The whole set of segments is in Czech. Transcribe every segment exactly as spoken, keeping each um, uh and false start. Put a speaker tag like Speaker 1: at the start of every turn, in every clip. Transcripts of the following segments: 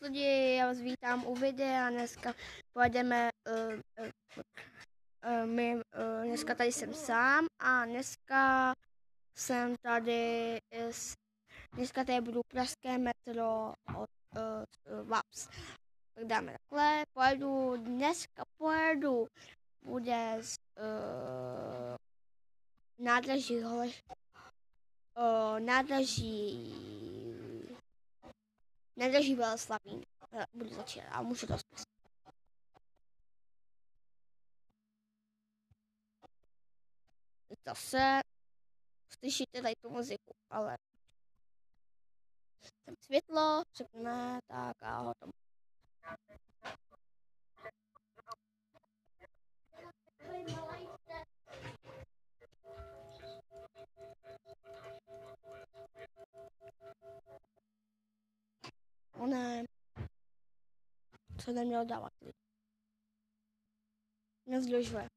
Speaker 1: lidi, já vás vítám u videa, dneska pojedeme, uh, uh, uh, my, uh, dneska tady jsem sám a dneska jsem tady, s, dneska tady budu pražské metro od uh, Vaps. Tak dáme takhle, pojedu, dneska pojedu, bude z uh, nádraží Holeš, uh, nádraží Nádraží Veleslavín. Budu začínat a můžu to zkusit. Zase slyšíte tady tu muziku, ale jsem světlo, přepne, tak a hotovo. Ne, co neměl dávat lidi. Nezdržuje.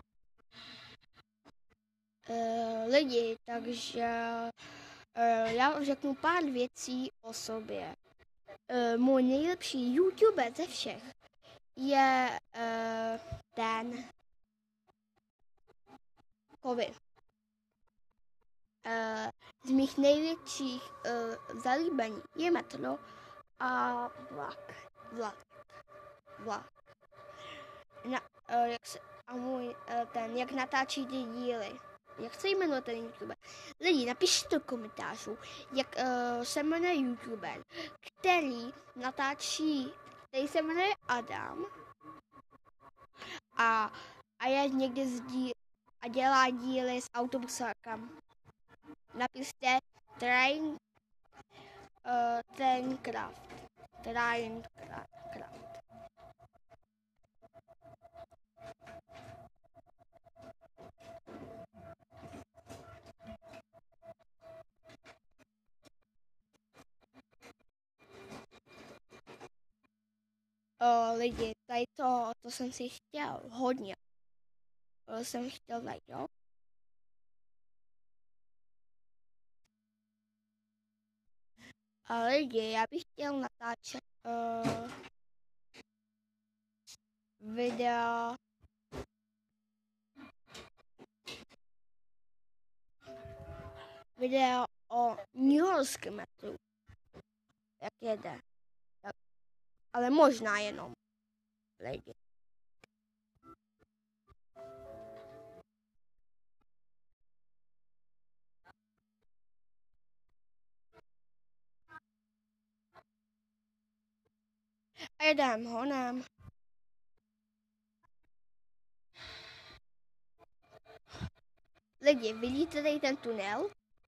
Speaker 1: Uh, lidi, takže uh, já vám řeknu pár věcí o sobě. Uh, můj nejlepší YouTuber ze všech je uh, ten Kovy. Uh, z mých největších uh, zalíbení je metro a vlak. Vlak. Vlak. Na, uh, jak se, a můj uh, ten, jak natáčí ty díly. Jak se jmenuje ten YouTuber? Lidi, napište do komentářů, jak uh, se jmenuje YouTuber, který natáčí, který se jmenuje Adam a, a je někde zdí, a dělá díly s autobusákem. Napište Train uh, Traincraft. Traincraft. Uh, lidi, tady to, to jsem si chtěl hodně. Uh, jsem chtěl tady, jo. A lidi, já bych chtěl natáčet uh, videa video o newyorském metru. Jak jede. Jak, ale možná jenom. Lidi. A jedem honem. Lidi, vidíte tady ten tunel?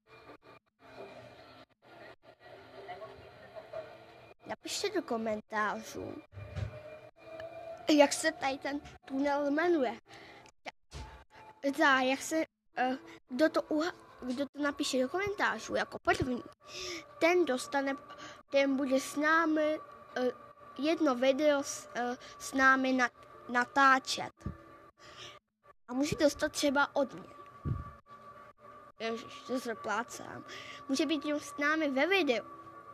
Speaker 1: Napište do komentářů, jak se tady ten tunel jmenuje. Za, jak se, uh, kdo, to uha, kdo to napíše do komentářů jako první, ten dostane, ten bude s námi uh, jedno video s, uh, s námi na, natáčet. A může dostat třeba od mě. Ježiš, to se plácám. Může být jenom s námi ve videu.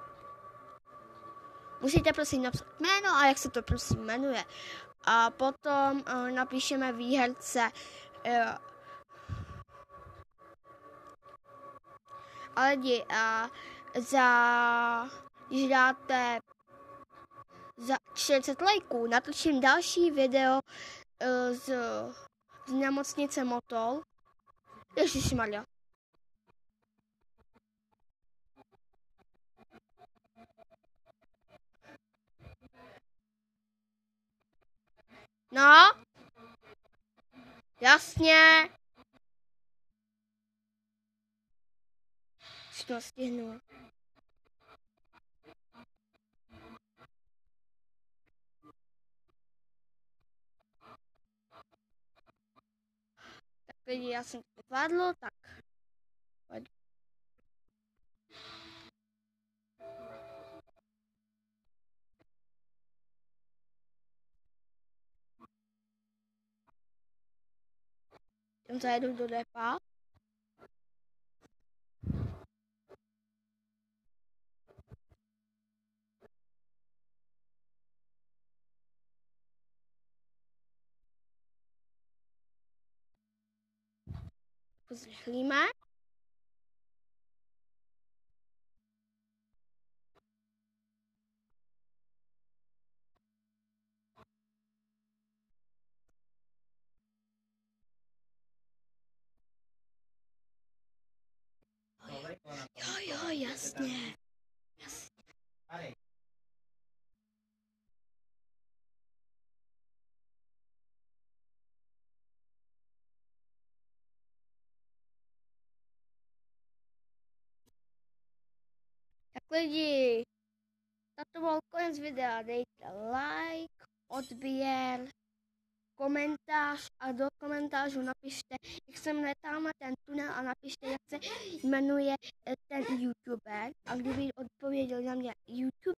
Speaker 1: Musíte prosím napsat jméno a jak se to prosím jmenuje. A potom uh, napíšeme výherce. Uh, ale lidi, uh, za, když dáte za čtyřicet lajků, natočím další video uh, z, z nemocnice Motol. Ježišmarja. No, jasně. Už to stihnu. Tak lidi, já jsem to zvládlo, tak. Jsem zajedu do depa. trošku zrychlíme. Jo, jo, jasně. jasně. Tak lidi, tato byl konec videa, dejte like, odběr, komentář a do komentářů napište, jak se jmenuje tamhle ten tunel a napište, jak se jmenuje ten youtuber. A kdyby odpověděl na mě YouTube